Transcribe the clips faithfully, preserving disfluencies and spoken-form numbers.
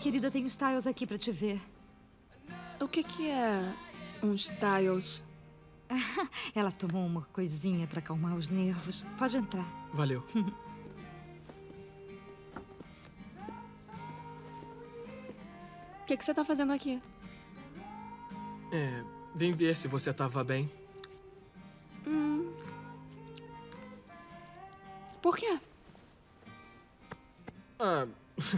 querida, tem o Styles aqui pra te ver. O que que é um Styles? Ela tomou uma coisinha pra acalmar os nervos. Pode entrar. Valeu. O que que você tá fazendo aqui? É, vim ver se você tava bem. Hum. Por quê? Ah...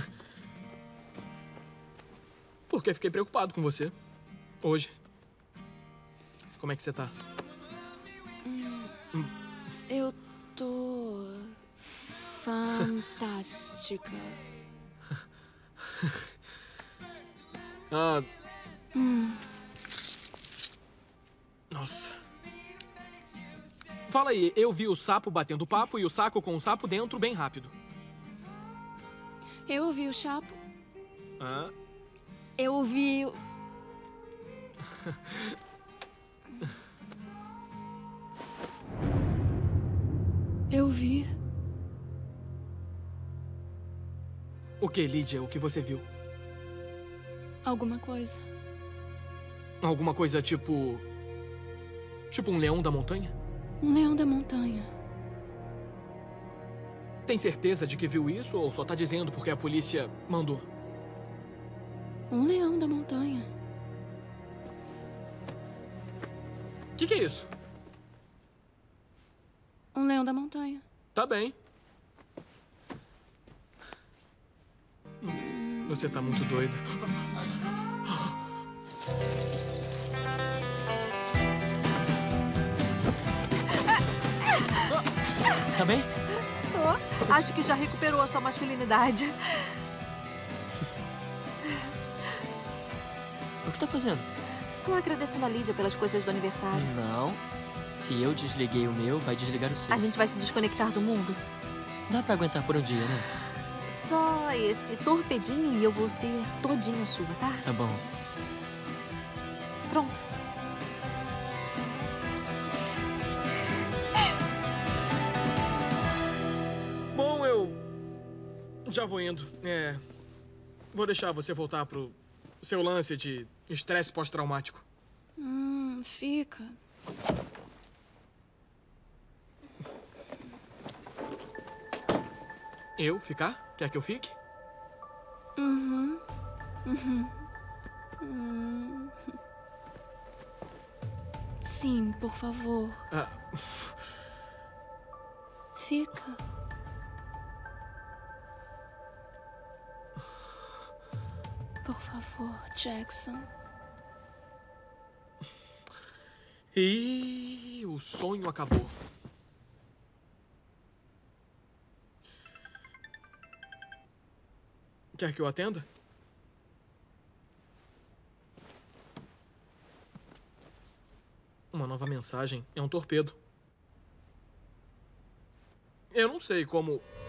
Porque fiquei preocupado com você. Hoje. Como é que você tá? Hum, eu tô... fantástica. Ah... Hum. Nossa. Fala aí, eu vi o sapo batendo papo e o saco com o sapo dentro bem rápido. Eu ouvi o Chapo. Ah... Eu ouvi... Eu vi... O que, Lídia? O que você viu? Alguma coisa. Alguma coisa tipo... Tipo um leão da montanha? Um leão da montanha. Tem certeza de que viu isso ou só tá dizendo porque a polícia mandou? Um leão da montanha. O que, que é isso? Um leão da montanha. Tá bem. Você tá muito doida. Tá bem? Tô. Acho que já recuperou a sua masculinidade. O que tá fazendo? Tô agradecendo a Lídia pelas coisas do aniversário. Não. Se eu desliguei o meu, vai desligar o seu. A gente vai se desconectar do mundo? Dá pra aguentar por um dia, né? Só esse torpedinho e eu vou ser todinha sua, tá? Tá bom. Pronto. Bom, eu... já vou indo. É... Vou deixar você voltar pro seu lance de estresse pós-traumático. Hum, fica. Eu ficar? Quer que eu fique? Uhum. Uhum. Hum. Sim, por favor. Ah. Fica. Por favor, Jackson. E o sonho acabou. Quer que eu atenda? Uma nova mensagem é um torpedo. Eu não sei como